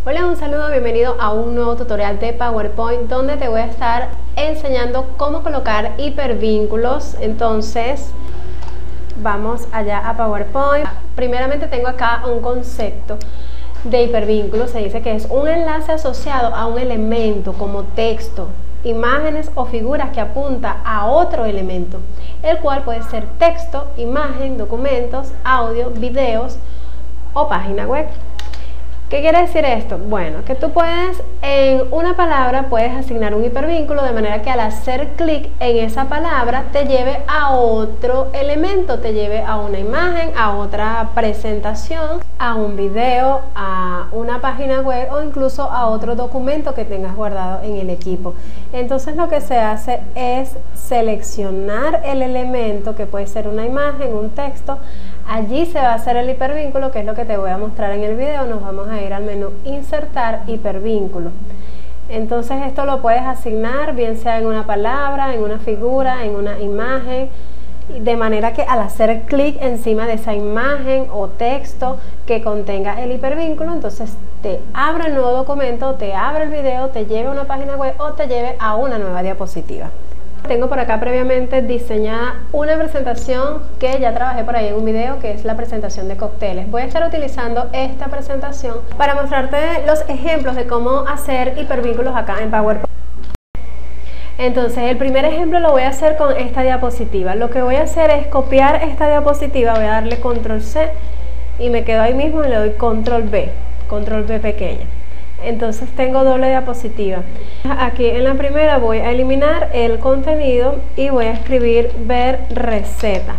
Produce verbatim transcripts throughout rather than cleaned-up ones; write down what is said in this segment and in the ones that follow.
Hola, un saludo, bienvenido a un nuevo tutorial de PowerPoint donde te voy a estar enseñando cómo colocar hipervínculos. Entonces vamos allá a PowerPoint. Primeramente tengo acá un concepto de hipervínculo. Se dice que es un enlace asociado a un elemento como texto, imágenes o figuras que apunta a otro elemento, el cual puede ser texto, imagen, documentos, audio, videos o página web. ¿Qué quiere decir esto? Bueno, que tú puedes, en una palabra puedes asignar un hipervínculo de manera que al hacer clic en esa palabra te lleve a otro elemento, te lleve a una imagen, a otra presentación, a un video, a una página web o incluso a otro documento que tengas guardado en el equipo. Entonces lo que se hace es seleccionar el elemento, que puede ser una imagen, un texto. Allí se va a hacer el hipervínculo, que es lo que te voy a mostrar en el video. Nos vamos a ir al menú insertar hipervínculo. Entonces esto lo puedes asignar bien sea en una palabra, en una figura, en una imagen, de manera que al hacer clic encima de esa imagen o texto que contenga el hipervínculo, entonces te abre el nuevo documento, te abre el video, te lleve a una página web o te lleve a una nueva diapositiva. Tengo por acá previamente diseñada una presentación que ya trabajé por ahí en un video, que es la presentación de cócteles. Voy a estar utilizando esta presentación para mostrarte los ejemplos de cómo hacer hipervínculos acá en PowerPoint. Entonces el primer ejemplo lo voy a hacer con esta diapositiva. Lo que voy a hacer es copiar esta diapositiva, voy a darle control ce y me quedo ahí mismo y le doy control ve, control ve pequeña. Entonces tengo doble diapositiva. Aquí en la primera voy a eliminar el contenido y voy a escribir ver receta.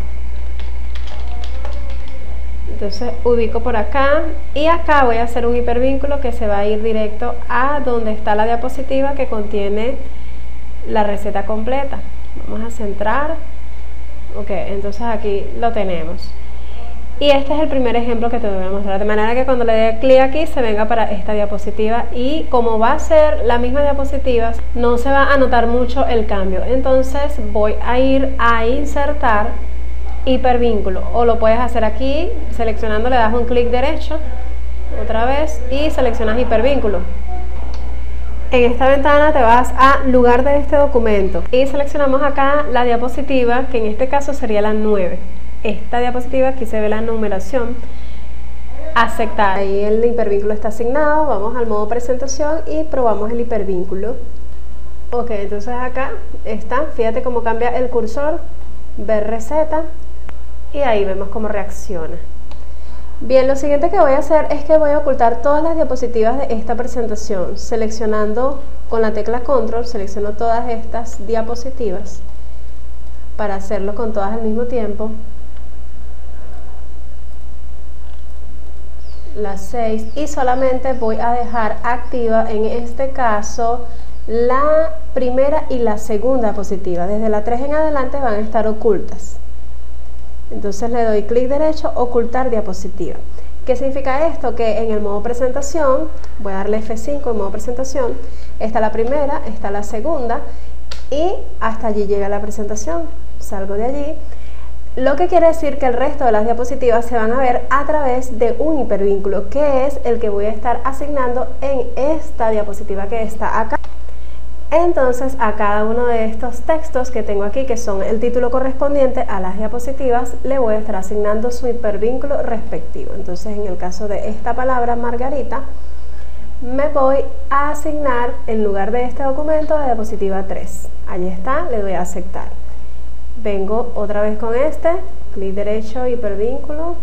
Entonces ubico por acá y acá voy a hacer un hipervínculo que se va a ir directo a donde está la diapositiva que contiene la receta completa. Vamos a centrar. Ok, entonces aquí lo tenemos. Y este es el primer ejemplo que te voy a mostrar, de manera que cuando le dé clic aquí se venga para esta diapositiva, y como va a ser la misma diapositiva no se va a notar mucho el cambio. Entonces voy a ir a insertar hipervínculo, o lo puedes hacer aquí seleccionando, le das un clic derecho otra vez y seleccionas hipervínculo. En esta ventana te vas a lugar de este documento y seleccionamos acá la diapositiva, que en este caso sería la nueve. Esta diapositiva, aquí se ve la numeración. Aceptar. Ahí el hipervínculo está asignado. Vamos al modo presentación y probamos el hipervínculo. Ok, entonces acá está. Fíjate cómo cambia el cursor. Ver receta. Y ahí vemos cómo reacciona. Bien, lo siguiente que voy a hacer es que voy a ocultar todas las diapositivas de esta presentación. Seleccionando con la tecla control, selecciono todas estas diapositivas para hacerlo con todas al mismo tiempo. Las seis, y solamente voy a dejar activa en este caso la primera y la segunda diapositiva. Desde la tres en adelante van a estar ocultas. Entonces le doy clic derecho, ocultar diapositiva. ¿Qué significa esto? Que en el modo presentación, voy a darle efe cinco en modo presentación, está la primera, está la segunda y hasta allí llega la presentación. Salgo de allí. Lo que quiere decir que el resto de las diapositivas se van a ver a través de un hipervínculo, que es el que voy a estar asignando en esta diapositiva que está acá. Entonces a cada uno de estos textos que tengo aquí, que son el título correspondiente a las diapositivas, le voy a estar asignando su hipervínculo respectivo. Entonces en el caso de esta palabra Margarita, me voy a asignar en lugar de este documento la diapositiva tres. Allí está, le doy a aceptar. Vengo otra vez con este, clic derecho, hipervínculo,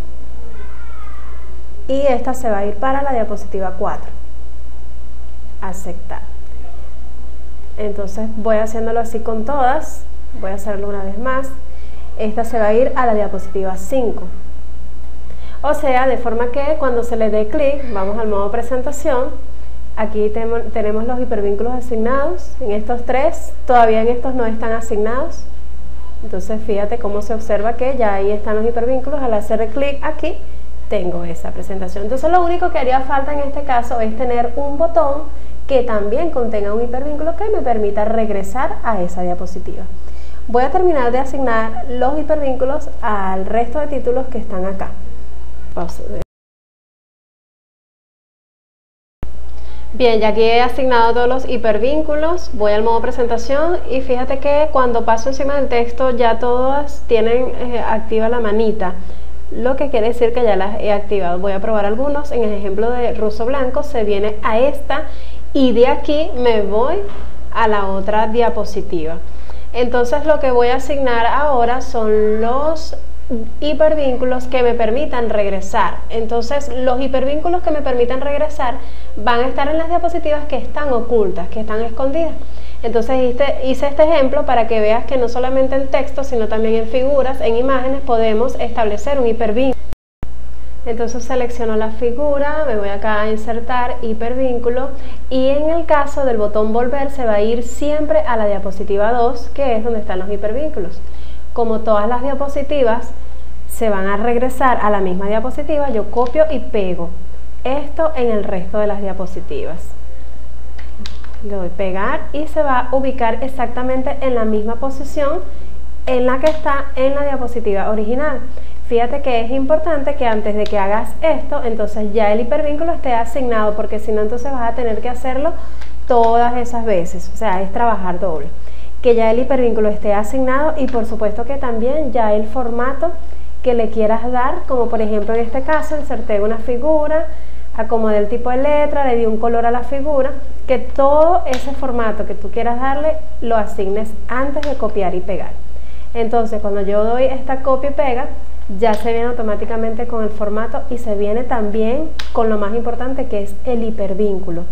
y esta se va a ir para la diapositiva cuatro. Aceptar. Entonces voy haciéndolo así con todas, voy a hacerlo una vez más. Esta se va a ir a la diapositiva cinco. O sea, de forma que cuando se le dé clic, vamos al modo presentación, aquí tenemos los hipervínculos asignados. En estos tres, todavía en estos no están asignados. Entonces fíjate cómo se observa que ya ahí están los hipervínculos. Al hacer clic aquí tengo esa presentación. Entonces lo único que haría falta en este caso es tener un botón que también contenga un hipervínculo que me permita regresar a esa diapositiva. Voy a terminar de asignar los hipervínculos al resto de títulos que están acá. Pausa. Bien, ya aquí he asignado todos los hipervínculos, voy al modo presentación y fíjate que cuando paso encima del texto ya todas tienen eh, activa la manita, lo que quiere decir que ya las he activado. Voy a probar algunos. En el ejemplo de ruso blanco se viene a esta y de aquí me voy a la otra diapositiva. Entonces lo que voy a asignar ahora son los hipervínculos que me permitan regresar. Entonces los hipervínculos que me permitan regresar van a estar en las diapositivas que están ocultas, que están escondidas. Entonces hice, hice este ejemplo para que veas que no solamente en texto, sino también en figuras, en imágenes, podemos establecer un hipervínculo. Entonces selecciono la figura, me voy acá a insertar hipervínculo y en el caso del botón volver se va a ir siempre a la diapositiva dos, que es donde están los hipervínculos. Como todas las diapositivas se van a regresar a la misma diapositiva, yo copio y pego esto en el resto de las diapositivas. Le doy pegar y se va a ubicar exactamente en la misma posición en la que está en la diapositiva original. Fíjate que es importante que antes de que hagas esto, entonces ya el hipervínculo esté asignado, porque si no entonces vas a tener que hacerlo todas esas veces, o sea, es trabajar doble. Que ya el hipervínculo esté asignado y por supuesto que también ya el formato que le quieras dar, como por ejemplo en este caso inserté una figura, acomodé el tipo de letra, le di un color a la figura, que todo ese formato que tú quieras darle lo asignes antes de copiar y pegar. Entonces cuando yo doy esta copia y pega, ya se viene automáticamente con el formato y se viene también con lo más importante, que es el hipervínculo.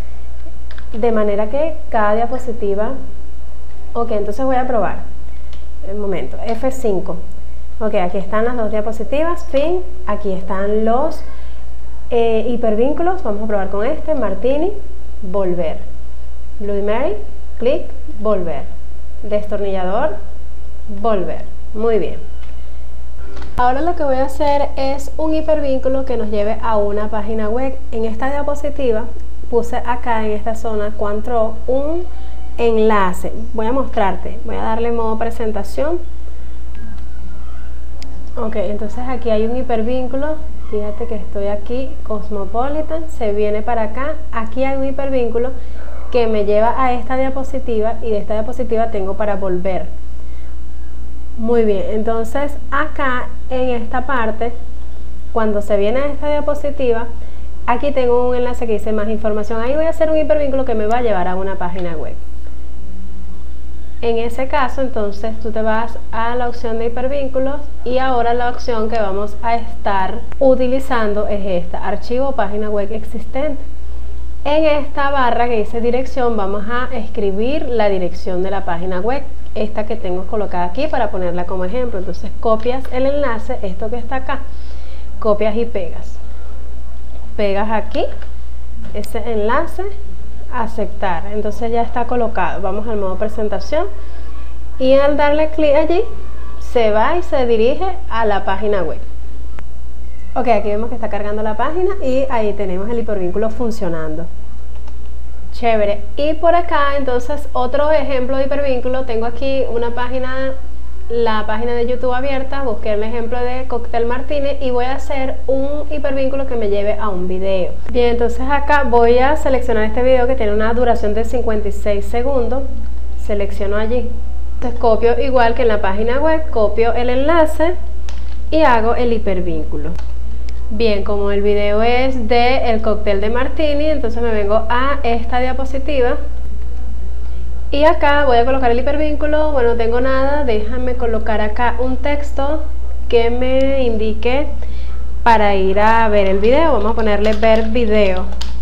De manera que cada diapositiva... Ok, entonces voy a probar. Un momento, F cinco. Ok, aquí están las dos diapositivas, fin. Aquí están los eh, hipervínculos. Vamos a probar con este, Martini, volver. Bloody Mary, clic, volver. Destornillador, volver. Muy bien. Ahora lo que voy a hacer es un hipervínculo que nos lleve a una página web. En esta diapositiva puse acá en esta zona Control un enlace. Voy a mostrarte, voy a darle modo presentación. Ok, entonces aquí hay un hipervínculo. Fíjate que estoy aquí, Cosmopolitan, se viene para acá. Aquí hay un hipervínculo que me lleva a esta diapositiva y de esta diapositiva tengo para volver. Muy bien, entonces acá en esta parte, cuando se viene a esta diapositiva, aquí tengo un enlace que dice más información. Ahí voy a hacer un hipervínculo que me va a llevar a una página web. En ese caso, entonces tú te vas a la opción de hipervínculos y ahora la opción que vamos a estar utilizando es esta, archivo página web existente. En esta barra que dice dirección vamos a escribir la dirección de la página web, esta que tengo colocada aquí para ponerla como ejemplo. Entonces copias el enlace, esto que está acá, copias y pegas. Pegas aquí ese enlace, aceptar, entonces ya está colocado. Vamos al modo presentación y al darle clic allí se va y se dirige a la página web. Ok, aquí vemos que está cargando la página y ahí tenemos el hipervínculo funcionando. Chévere. Y por acá entonces otro ejemplo de hipervínculo, tengo aquí una página, la página de YouTube abierta, busqué el ejemplo de Cóctel Martini y voy a hacer un hipervínculo que me lleve a un video. Bien, entonces acá voy a seleccionar este video que tiene una duración de cincuenta y seis segundos, selecciono allí. Entonces copio igual que en la página web, copio el enlace y hago el hipervínculo. Bien, como el video es de el cóctel de Martini, entonces me vengo a esta diapositiva y acá voy a colocar el hipervínculo. Bueno, no tengo nada, déjame colocar acá un texto que me indique para ir a ver el video. Vamos a ponerle ver video.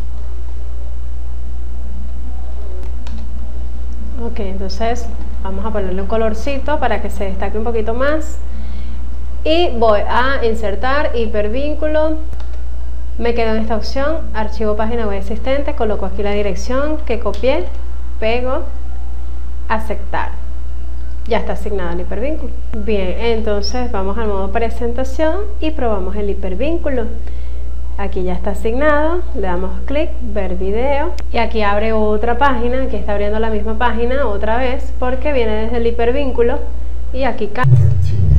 Ok, entonces vamos a ponerle un colorcito para que se destaque un poquito más. Y voy a insertar hipervínculo, me quedo en esta opción, archivo página web existente, coloco aquí la dirección que copié, pego, aceptar, ya está asignado el hipervínculo. Bien, entonces vamos al modo presentación y probamos el hipervínculo. Aquí ya está asignado, le damos clic, ver video y aquí abre otra página, aquí está abriendo la misma página otra vez porque viene desde el hipervínculo y aquí cae.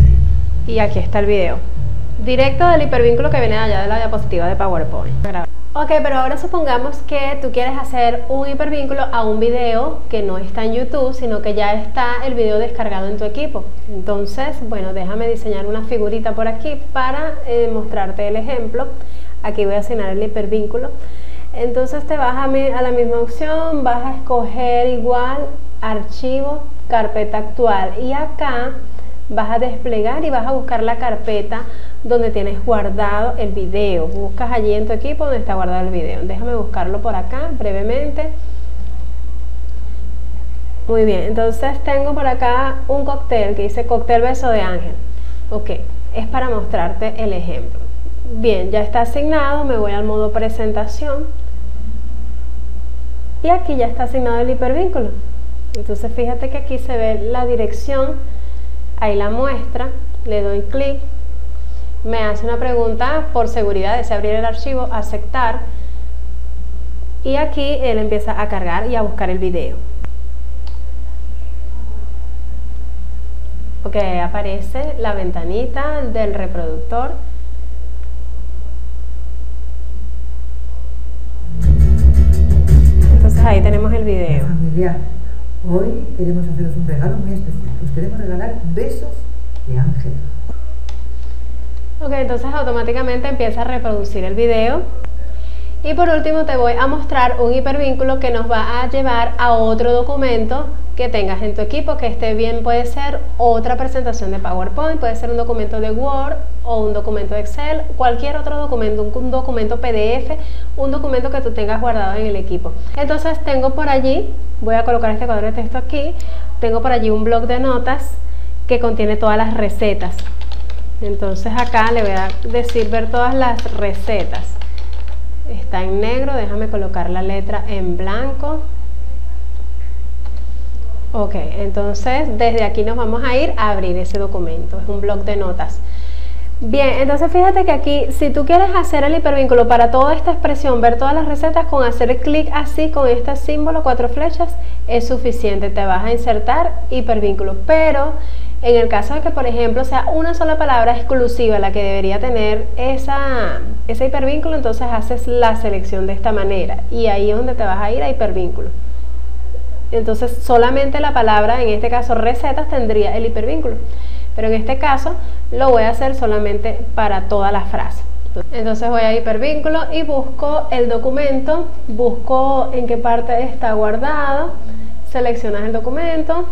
Y aquí está el video, directo del hipervínculo que viene allá de la diapositiva de PowerPoint. Ok, pero ahora supongamos que tú quieres hacer un hipervínculo a un video que no está en YouTube, sino que ya está el video descargado en tu equipo. Entonces, bueno, déjame diseñar una figurita por aquí para eh, mostrarte el ejemplo. Aquí voy a asignar el hipervínculo. Entonces te vas a, a la misma opción, vas a escoger igual archivo, carpeta actual, y acá vas a desplegar y vas a buscar la carpeta donde tienes guardado el video. Buscas allí en tu equipo donde está guardado el video. Déjame buscarlo por acá brevemente. Muy bien, entonces tengo por acá un cóctel que dice cóctel beso de ángel. Ok, es para mostrarte el ejemplo. Bien, ya está asignado, me voy al modo presentación y aquí ya está asignado el hipervínculo. Entonces fíjate que aquí se ve la dirección, ahí la muestra, le doy clic, me hace una pregunta por seguridad, desea abrir el archivo, aceptar, y aquí él empieza a cargar y a buscar el video. Ok, aparece la ventanita del reproductor. Entonces ahí tenemos el video. Familiar, hoy queremos haceros un regalo muy especial. Os queremos regalar besos de ángel. Ok, entonces automáticamente empieza a reproducir el video. Y por último te voy a mostrar un hipervínculo que nos va a llevar a otro documento que tengas en tu equipo, que esté bien, puede ser otra presentación de PowerPoint, puede ser un documento de Word o un documento de Excel, cualquier otro documento, un, un documento P D F, un documento que tú tengas guardado en el equipo. Entonces tengo por allí, voy a colocar este cuadro de texto aquí, tengo por allí un bloc de notas que contiene todas las recetas. Entonces acá le voy a decir ver todas las recetas. Está en negro, déjame colocar la letra en blanco. Ok, entonces desde aquí nos vamos a ir a abrir ese documento, es un bloc de notas. Bien, entonces fíjate que aquí, si tú quieres hacer el hipervínculo para toda esta expresión, ver todas las recetas, con hacer clic así con este símbolo, cuatro flechas, es suficiente, te vas a insertar hipervínculo. Pero en el caso de que, por ejemplo, sea una sola palabra exclusiva la que debería tener esa, ese hipervínculo, entonces haces la selección de esta manera y ahí es donde te vas a ir a hipervínculo. Entonces solamente la palabra, en este caso recetas, tendría el hipervínculo, pero en este caso lo voy a hacer solamente para toda la frase. Entonces voy a hipervínculo y busco el documento, busco en qué parte está guardado, seleccionas el documento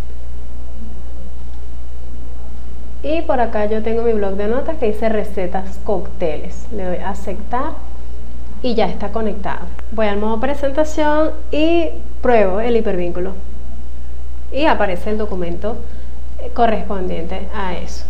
y por acá yo tengo mi bloc de notas que dice recetas cócteles. Le doy a aceptar y ya está conectado. Voy al modo presentación y pruebo el hipervínculo y aparece el documento correspondiente a eso.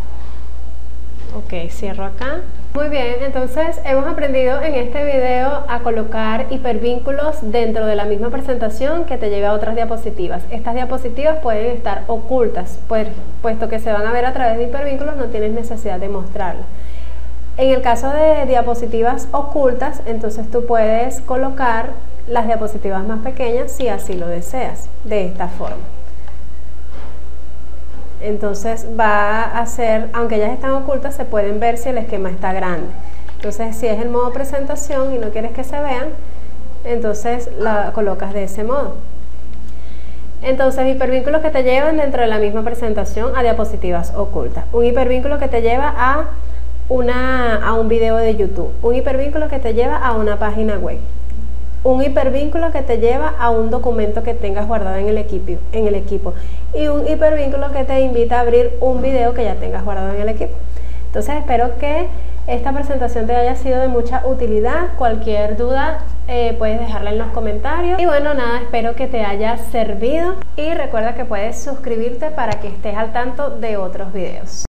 Ok, cierro acá. Muy bien, entonces hemos aprendido en este video a colocar hipervínculos dentro de la misma presentación que te lleve a otras diapositivas. Estas diapositivas pueden estar ocultas, pues, puesto que se van a ver a través de hipervínculos, no tienes necesidad de mostrarlas. En el caso de diapositivas ocultas, entonces tú puedes colocar las diapositivas más pequeñas si así lo deseas, de esta forma. Entonces va a ser, aunque ellas están ocultas, se pueden ver si el esquema está grande. Entonces si es el modo presentación y no quieres que se vean, entonces la colocas de ese modo. Entonces hipervínculos que te llevan dentro de la misma presentación a diapositivas ocultas. Un hipervínculo que te lleva a, una, a un video de YouTube. Un hipervínculo que te lleva a una página web. Un hipervínculo que te lleva a un documento que tengas guardado en el equipo, en el equipo y un hipervínculo que te invita a abrir un video que ya tengas guardado en el equipo. Entonces espero que esta presentación te haya sido de mucha utilidad. Cualquier duda eh, puedes dejarla en los comentarios. Y bueno, nada, espero que te haya servido y recuerda que puedes suscribirte para que estés al tanto de otros videos.